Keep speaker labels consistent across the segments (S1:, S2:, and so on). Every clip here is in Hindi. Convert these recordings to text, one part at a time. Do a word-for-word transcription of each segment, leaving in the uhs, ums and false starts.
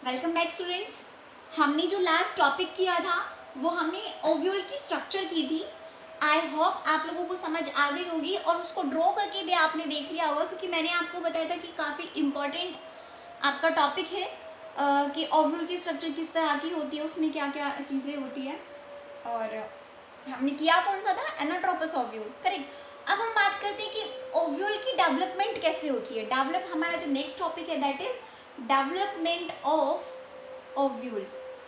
S1: Welcome back students. हमने जो लास्ट टॉपिक किया था वो हमने ओव्यूल की स्ट्रक्चर की थी। आई होप आप लोगों को समझ आ गई होगी और उसको ड्रॉ करके भी आपने देख लिया होगा, क्योंकि मैंने आपको बताया था कि काफ़ी इम्पोर्टेंट आपका टॉपिक है आ, कि ओव्यूल की स्ट्रक्चर किस तरह की होती है, उसमें क्या क्या चीज़ें होती है। और हमने किया कौन सा था, एनाट्रोपस ओव्यूल, करेक्ट। अब हम बात करते हैं कि ओव्यूल की डेवलपमेंट कैसे होती है। डेवलप हमारा जो नेक्स्ट टॉपिक है that is development of ovule,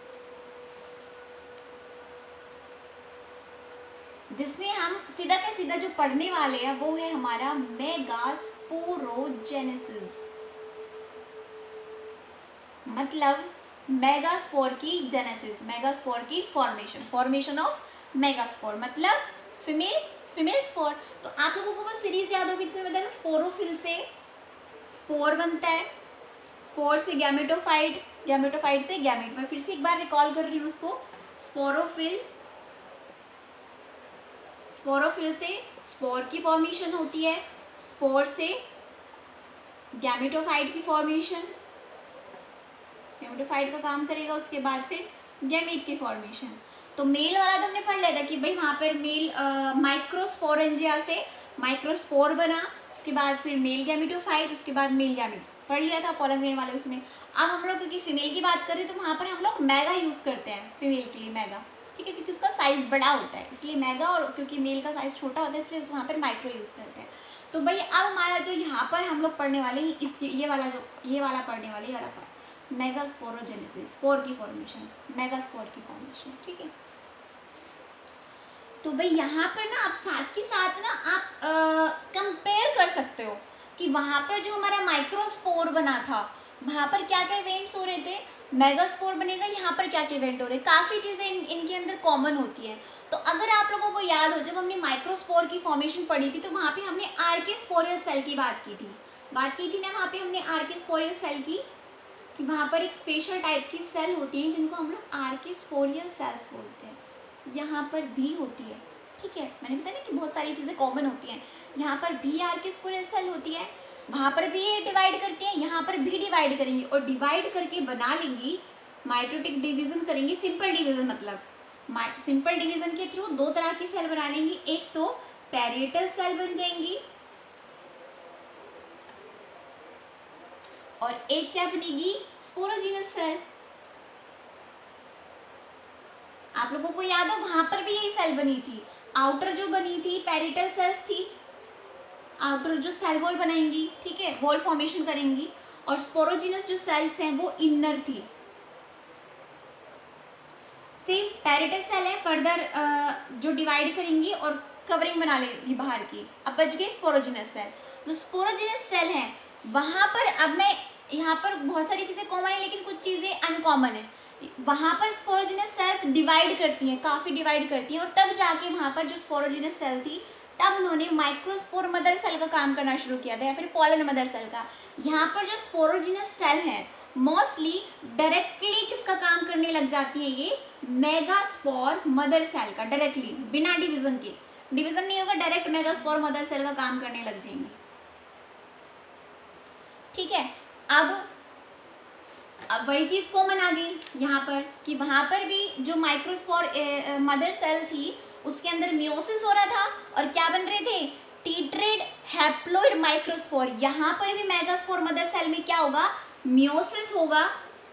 S1: जिसमें हम सीधा का सीधा जो पढ़ने वाले हैं वो है हमारा मेगास्पोरोजेनेसिस, मतलब मेगास्पोर की जेनेसिस, मेगास्पोर की फॉर्मेशन, फॉर्मेशन ऑफ मेगास्पोर मतलब फीमेल फीमेल स्पोर। तो आप लोगों को बस सीरीज याद होगी जिसमें बताया स्पोरोफिल से स्पोर बनता है, स्पोर से गैमेटोफाइट, गैमेटोफाइट से गैमेट। मैं फिर से एक बार रिकॉल कर रही हूँ उसको। स्पोरोफिल, स्पोरोफिल से स्पोर की फॉर्मेशन होती है, स्पोर से गैमेटोफाइट की फॉर्मेशन, गैमेटोफाइट का काम करेगा, उसके बाद फिर गैमेट की फॉर्मेशन। तो मेल वाला तो हमने पढ़ लिया था कि भाई वहाँ पर मेल माइक्रोस्पोरेंजिया से माइक्रोस्पोर बना, उसके बाद फिर मेल गैमेटोफाइट, उसके बाद मेल गैमेट्स पढ़ लिया था पोलन ग्रेन वाले उसमें। अब हम लोग क्योंकि फीमेल की बात कर रहे हैं तो वहाँ पर हम लोग मैगा यूज़ करते हैं फीमेल के लिए, मैगा, ठीक है, क्योंकि उसका साइज़ बड़ा होता है इसलिए मैगा, और क्योंकि मेल का साइज़ छोटा होता है इसलिए वहाँ पर माइक्रो यूज़ करते हैं। तो भाई अब हमारा जो यहाँ पर हम लोग पढ़ने वाले हैं इस ये वाला जो ये वाला पढ़ने वाले ये वाला पार्ट, मेगास्पोरोजेनेसिस, स्पोर की फॉर्मेशन, मेगास्पोर की फॉर्मेशन, ठीक है। तो भाई यहाँ पर ना आप साथ के साथ ना आप कंपेयर कर सकते हो कि वहाँ पर जो हमारा माइक्रोस्पोर बना था वहाँ पर क्या क्या इवेंट्स हो रहे थे, मेगास्पोर बनेगा यहाँ पर क्या क्या इवेंट हो रहे हैं, काफ़ी चीज़ें इन, इनके अंदर कॉमन होती हैं। तो अगर आप लोगों को याद हो जब हमने माइक्रोस्पोर की फॉर्मेशन पढ़ी थी तो वहाँ पे हमने आर्केस्पोरियल सेल की बात की थी, बात की थी ना वहाँ पे हमने आर्केस्पोरियल सेल की, कि वहाँ पर एक स्पेशल टाइप की सेल होती हैं जिनको हम लोग आर्केस्पोरियल सेल्स बोलते हैं, यहाँ पर भी होती है, ठीक है। मैंने बताया ना कि बहुत सारी चीज़ें कॉमन होती हैं, यहाँ पर भी आर्केस्पोरियल सेल होती है, वहाँ पर भी ये डिवाइड करती हैं, यहाँ पर भी डिवाइड करेंगी और डिवाइड करके बना लेंगी माइटोटिक डिवीजन करेंगी। सिंपल डिवीजन मतलब सिंपल डिवीजन के थ्रू दो तरह की सेल बना लेंगी, एक तो पैरिएटल सेल बन जाएंगी और एक क्या बनेगी, स्पोरोजीनस सेल। आप लोगों को याद हो वहां पर भी यही सेल बनी थी, आउटर जो बनी थी पैरिटल सेल्स थी, आउटर जो सेल वॉल बनाएंगी, ठीक है, वॉल फॉर्मेशन करेंगी, और स्पोरोजीनस जो सेल्स हैं वो इनर थी। सेम पैरिटल सेल है, फर्दर जो डिवाइड करेंगी और कवरिंग बना लेगी बाहर की। अब बच गई स्पोरोजीनस सेल। जो स्पोरोजीनस सेल है वहां पर, अब मैं यहाँ पर बहुत सारी चीजें कॉमन है लेकिन कुछ चीजें अनकॉमन है। वहां पर स्पोरोजीनस सेल्स डिवाइड करती हैं, काफी डिवाइड करती हैं, और तब जाके वहां पर जो स्पोरोजीनस सेल थी तब उन्होंने माइक्रोस्पोर मदर सेल का काम करना शुरू किया था, या फिर पॉलन मदर सेल का। यहाँ पर जो स्पोरोजीनस सेल है मोस्टली डायरेक्टली किसका काम करने लग जाती है, ये मेगास्पोर मदर सेल का, डायरेक्टली बिना डिवीजन के, डिवीजन नहीं होगा, डायरेक्ट मेगास्पोर मदर सेल का काम करने लग जाएंगे, ठीक है। अब अब वही चीज कॉमन आ गई यहाँ पर कि वहां पर भी जो माइक्रोस्पोर मदर सेल थी उसके अंदर मियोसिस हो रहा था और क्या बन रहे थे, टीट्रेड हैप्लोइड माइक्रोस्पोर। यहाँ पर भी मेगास्पोर मदर सेल में क्या होगा, मियोसिस होगा,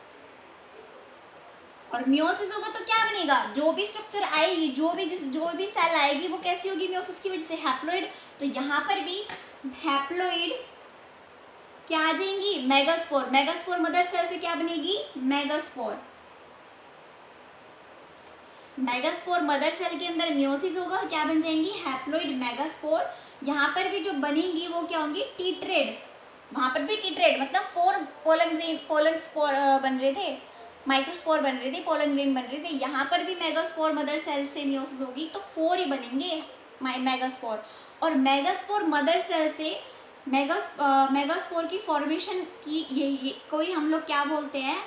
S1: और मियोसिस होगा तो क्या बनेगा, जो भी स्ट्रक्चर आएगी, जो भी जिस जो भी सेल आएगी वो कैसी होगी, मियोसिस की वजह से हैप्लोइड। तो यहाँ पर भी हैप्लोइड क्या आ जाएंगी, मेगास्पोर, मेगास्पोर मदर सेल से क्या बनेगी, मेगास्पोर, मेगास्पोर मदर सेल के अंदर मियोसिस होगा और क्या बन जाएंगी, हैप्लोइड मेगास्पोर। यहाँ पर भी जो बनेंगी वो क्या होंगी, टीट्रेड, वहां पर भी टीट्रेड मतलब four pollen grain, pollen spore बन रहे थे, माइक्रोस्पोर बन रहे थे, पोलन ग्रेन बन रहे थे। यहाँ पर भी मेगास्पोर मदर सेल से मियोसिस होगी तो फोर ही बनेंगे मेगास्पोर, और मेगास्पोर मदर सेल से मेगास मेगास्पोर की फॉर्मेशन की ये, ये कोई हम लोग क्या बोलते हैं,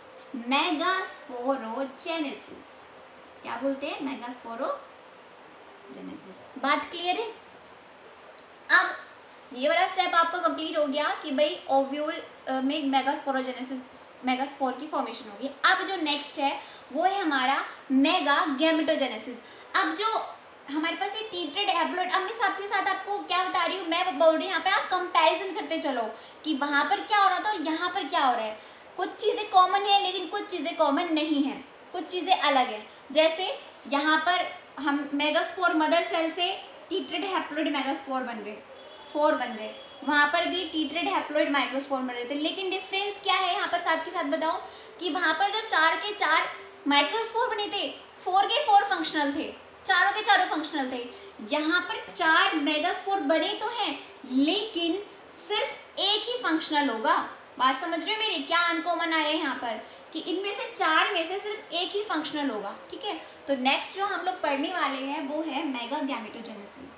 S1: मेगास्पोरोजेनेसिस, क्या बोलते हैं, मेगास्पोरोजेनेसिस। बात क्लियर है। अब ये वाला स्टेप आपका कंप्लीट हो गया कि भाई ओव्यूल में मेगास्पोरोजेनेसिस, मेगास्पोर की फॉर्मेशन होगी। अब जो नेक्स्ट है वो है हमारा मेगा गैमेटोजेनेसिस। अब जो हमारे पास ये टीट्रेड हैप्लॉइड, अब मैं साथ ही साथ आपको क्या बता रही हूँ, मैं बोल रही हूँ यहाँ पे आप कंपैरिजन करते चलो कि वहाँ पर क्या हो रहा था और यहाँ पर क्या हो रहा है। कुछ चीज़ें कॉमन है लेकिन कुछ चीज़ें कॉमन नहीं है, कुछ चीज़ें अलग हैं। जैसे यहाँ पर हम मेगास्पोर मदर सेल से टीट्रेड हैप्लॉइड मेगास्पोर बन गए, फोर बन गए, वहाँ पर भी टीट्रेड हैप्लॉइड माइक्रोस्पोर बन रहे थे। लेकिन डिफरेंस क्या है यहाँ पर साथ के साथ बताओ कि वहाँ पर जो चार के चार माइक्रोस्पोर बने थे, फोर के फोर फंक्शनल थे, चारों के चारों फंक्शनल थे। यहाँ पर चार मेगास्पोर बने तो हैं लेकिन सिर्फ एक ही फंक्शनल होगा। बात समझ रहे हो मेरी, क्या अनकॉमन आया है यहाँ पर कि इनमें से चार में से सिर्फ एक ही फंक्शनल होगा। ठीक है, तो नेक्स्ट जो हम लोग पढ़ने वाले हैं वो है मेगा गैमेटोजेनेसिस।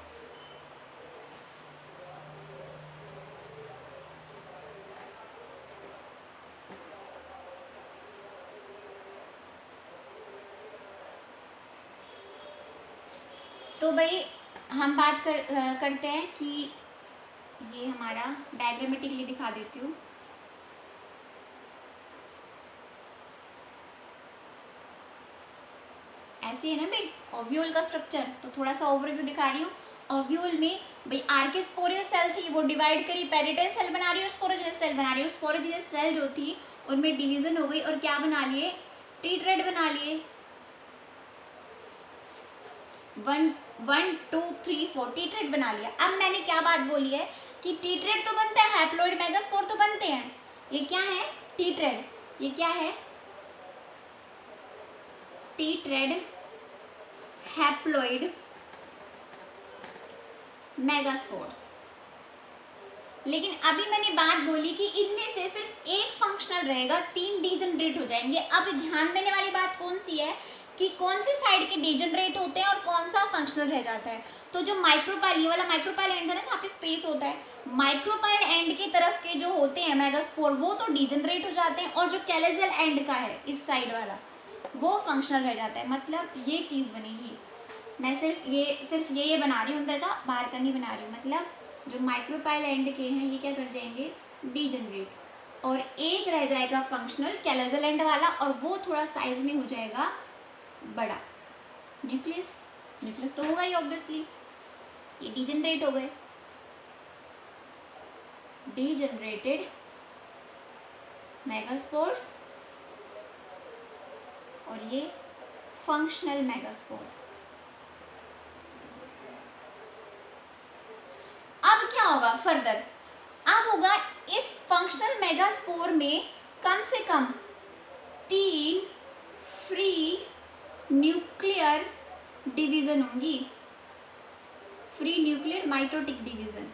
S1: तो भाई हम बात कर करते हैं कि ये हमारा डायग्रामेटिकली दिखा देती हूँ। ऐसे है ना भाई ओव्यूल का स्ट्रक्चर, तो थोड़ा सा ओवरव्यू दिखा रही हूँ। ओव्यूल में भाई आर्केस्पोरियल सेल थी, वो डिवाइड करी, पेरिटल सेल बना रही है और स्पोरोजेनस सेल बना रही है। और स्पोरोजेनस सेल जो थी उनमें डिवीजन हो गई और क्या बना लिए, टीट्रेड बना लिए। One one two three four tetrad बना लिया। अब मैंने क्या बात बोली है कि टीट्रेड तो बनता है, हैप्लॉइड मेगास्पोर तो बनते हैं। ये क्या है, टीट्रेड, ये क्या है, टीट्रेड हैप्लॉइड मेगास्पोर्स। लेकिन अभी मैंने बात बोली कि इनमें से सिर्फ एक फंक्शनल रहेगा, तीन डीजनरेट हो जाएंगे। अब ध्यान देने वाली बात कौन सी है कि कौन सी साइड के डीजनरेट होते हैं और कौन सा फंक्शनल रह जाता है। तो जो माइक्रोपाइल, ये वाला माइक्रोपाइल एंड है ना जहाँ पे स्पेस होता है, माइक्रोपाइल एंड की तरफ के जो होते हैं मेगास्पोर वो तो डीजनरेट हो जाते हैं, और जो कैलेजल एंड का है इस साइड वाला वो फंक्शनल रह जाता है। मतलब ये चीज़ बनेगी, मैं सिर्फ ये सिर्फ ये ये बना रही हूँ, अंदर का बाहर का नहीं बना रही हूँ। मतलब जो माइक्रोपाइल एंड के हैं ये क्या कर जाएंगे, डीजनरेट, और एक रह जाएगा फंक्शनल कैलेजल एंड वाला, और वो थोड़ा साइज में हो जाएगा बड़ा। न्यूक्लियस, न्यूक्लियस तो होगा ही ऑब्वियसली, ये डीजनरेट हो गए, डीजनरेटेड मेगास्पोर्स, और ये फंक्शनल मेगास्पोर। अब क्या होगा फर्दर, अब होगा इस फंक्शनल मेगास्पोर में कम से कम तीन फ्री न्यूक्लियर डिवीजन होंगी, फ्री न्यूक्लियर माइटोटिक डिवीजन।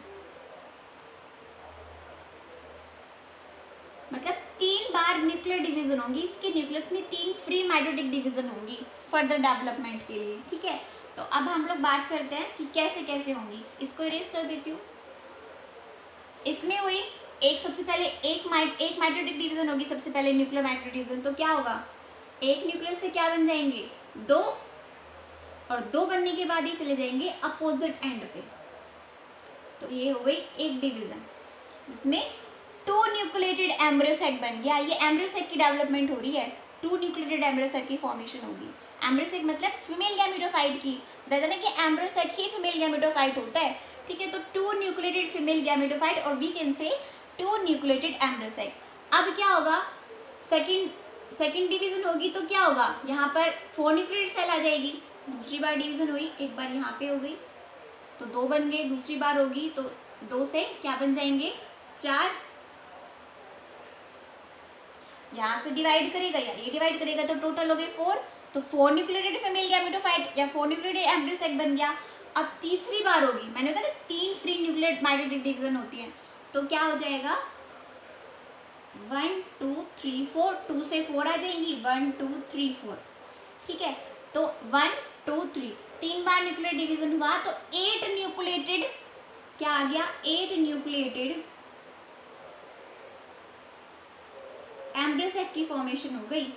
S1: मतलब तीन बार न्यूक्लियर डिवीजन होंगी, इसके न्यूक्लियस में तीन फ्री माइटोटिक डिवीजन होंगी फर्दर डेवलपमेंट के लिए। ठीक है, तो अब हम लोग बात करते हैं कि कैसे कैसे होंगी। इसको इरेज कर देती हूँ। इसमें हुई एक, सबसे पहले एक माइट एक माइटोटिक डिवीजन होगी, सबसे पहले न्यूक्लियर माइटोटिक डिवीजन। तो क्या होगा, एक न्यूक्लियस से क्या बन जाएंगे, दो, और दो बनने के बाद ये चले जाएंगे अपोजिट एंड पे। तो ये हो गई एक डिवीजन, इसमें टू न्यूक्लिएटेड एम्ब्रियोसाइट बन गया। ये एम्ब्रियोसाइट की डेवलपमेंट हो रही है, टू न्यूक्लिएटेड एम्ब्रियोसाइट की फॉर्मेशन होगी। एम्ब्रियोसाइट मतलब फीमेल गैमेटोफाइट की, कहते हैं ना कि एम्ब्रियोसाइट ही फीमेल गैमेटोफाइट होता है। ठीक है, तो टू न्यूक्लिएटेड फीमेल गैमेटोफाइट, और we can say two nucleated embryo sac. अब क्या होगा, सेकंड सेकंड डिवीजन होगी तो क्या होगा, यहाँ पर फोर न्यूक्लिएटेड सेल आ जाएगी। दूसरी बार डिवीजन हुई, एक बार यहाँ पे हो गई तो दो बन गए, दूसरी बार होगी तो दो से क्या बन जाएंगे, चार। यहाँ से डिवाइड करेगा या ये डिवाइड करेगा तो टोटल हो गए फोर, तो फोर न्यूक्लिएटेड फीमेल गैमेटोफाइट या फोर न्यूक्लिएटेड एम्ब्रियोसाइट बन गया। अब तीसरी बार होगी, मैंने बताया ना तीन फ्री न्यूक्लिएटेड माइटोटिक डिवीजन होती है, तो क्या हो जाएगा, one two three four, two से फोर आ जाएंगी, वन टू थ्री फोर। ठीक है, तो वन टू थ्री, तीन बार न्यूक्लियर डिवीजन हुआ तो एट न्यूक्लिएटेड क्या आ गया, एट न्यूक्लिएटेड एम्ब्रियोसाइट की फॉर्मेशन हो गई।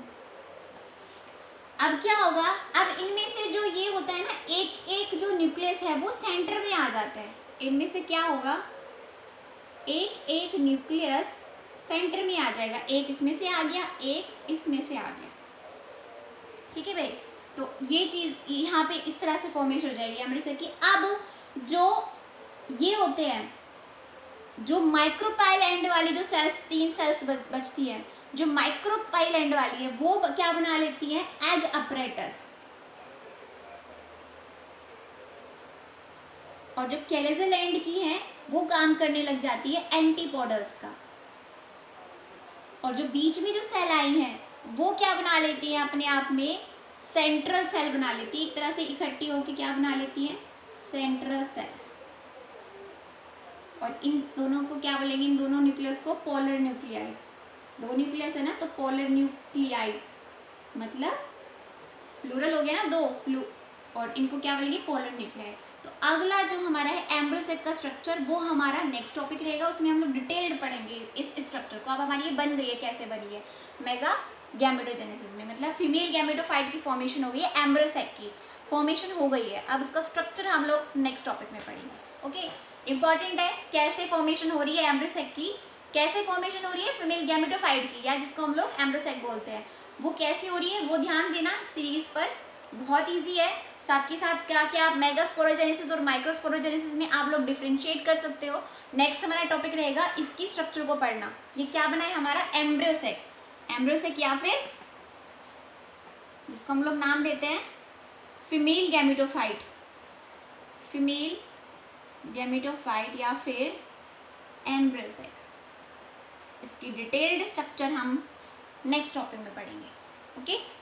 S1: अब क्या होगा, अब इनमें से जो ये होता है ना, एक एक जो न्यूक्लियस है वो सेंटर में आ जाता है। इनमें से क्या होगा, एक एक न्यूक्लियस सेंटर में आ जाएगा, एक इसमें से आ गया, एक इसमें से आ गया, ठीक है भाई। तो ये चीज़ यहाँ पे इस तरह से फॉर्मेशन हो जाएगी एम्ब्रियो की। अब जो ये होते हैं, जो माइक्रोपाइल एंड वाली जो सेल्स, तीन सेल्स बच, बचती है, जो माइक्रोपाइल एंड वाली है वो क्या बना लेती है, एग अपरेटस। और जो कैलेजल एंड की है वो काम करने लग जाती है एंटीपोडल्स का। और जो बीच में जो सेल आई है वो क्या बना लेती है, अपने आप में सेंट्रल सेल बना लेती है, एक तरह से इकट्ठी होकर क्या बना लेती है, सेंट्रल सेल। और इन दोनों को क्या बोलेंगे, इन दोनों न्यूक्लियस को पोलर न्यूक्लियाई। दो न्यूक्लियस है ना, तो पोलर न्यूक्लियाई मतलब प्लूरल हो गया ना, दो प्लू, और इनको क्या बोलेंगे, पोलर न्यूक्लियाई। तो अगला जो हमारा है एम्ब्रियो सेक का स्ट्रक्चर, वो हमारा नेक्स्ट टॉपिक रहेगा, उसमें हम लोग डिटेल्ड पढ़ेंगे इस स्ट्रक्चर को। अब हमारी ये बन गई है, कैसे बनी है, मेगा गैमेटोजेनेसिस में, मतलब फीमेल गैमेटोफाइट की फॉर्मेशन हो गई है, एम्ब्रियो सेक की फॉर्मेशन हो गई है। अब इसका स्ट्रक्चर हम लोग नेक्स्ट टॉपिक में पढ़ेंगे। ओके, इंपॉर्टेंट है कैसे फॉर्मेशन हो रही है एम्ब्रियो सेक की, कैसे फॉर्मेशन हो रही है फीमेल गैमेटोफाइट की, या जिसको हम लोग एम्ब्रियो सेक बोलते हैं, वो कैसे हो रही है वो ध्यान देना सीरीज पर, बहुत ईजी है। साथ के साथ क्या क्या आप मेगास्पोरोजेनेसिस और माइक्रोस्पोरोजेनेसिस में आप लोग डिफ्रेंशिएट कर सकते हो। नेक्स्ट हमारा टॉपिक रहेगा इसकी स्ट्रक्चर को पढ़ना। ये क्या बना है हमारा, एम्ब्रियो सेक, एम्ब्रियो सेक या फिर जिसको हम लोग नाम देते हैं फीमेल गैमेटोफाइट, फीमेल गैमेटोफाइट या फिर एम्ब्रियो सेक। इसकी डिटेल्ड स्ट्रक्चर हम नेक्स्ट टॉपिक में पढ़ेंगे। ओके।